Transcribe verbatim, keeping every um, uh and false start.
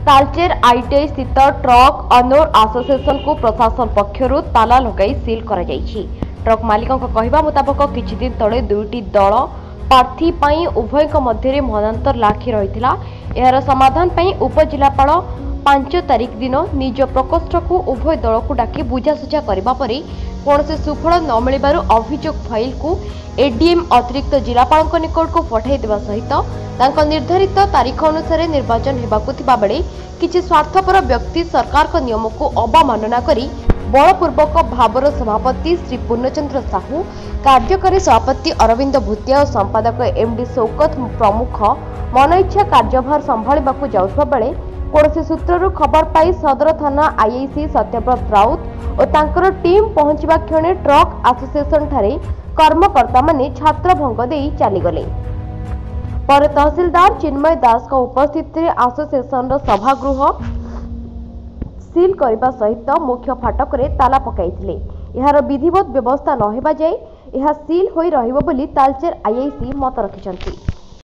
Talcher ITI स्थित truck owner association को प्रशासन पक्षर ताला लगाई सिल कर ट्रक मालिकों कहवा मुताबक किछि दिन तले दुईटी दल प्रार्थी पाई उभय मध्य मनांतर लाखी रही यार समाधान पाई उपजिलापाल पांच तारिख दिन निज प्रकोष्ठ को उभय दल को डाकी बुझासुझा करने पर कौन से सुफल न मिलू अभियोग फाइल को एडीएम अतिरिक्त जिलापाल निकट को पठाई देवा सहित तांको निर्धारित तारीख अनुसार निर्वाचन होगा बेले किसी स्वार्थपर व्यक्ति सरकार का नियम को अवमानना करी बलपूर्वक भावर सभापति श्री पूर्णचंद्र साहू कार्यकारी सभापति अरविंद भूतिया और संपादक एमडी शौकत प्रमुख मन इच्छा कार्यभार संभाळा जाउथबा बेले कौन सूत्रु खबर पाई सदर थाना आईआईसी सत्यव्रत राउत और तांकर टीम पहुंचवा क्षणे ट्रक एसोसिएशन ठारे कर्मकर्ता माने छात्र भंग देई चलीगले पर तहसीलदार चिन्मय दास का उपस्थित एसोसिएशन सभागृह सील करने सहित मुख्य फाटक रे ताला पकाइथिले। यार विधिवत व्यवस्था न हेबा जाय यह सील होई रहिबो बोली तालचेर आईआईसी मत रखिछंती।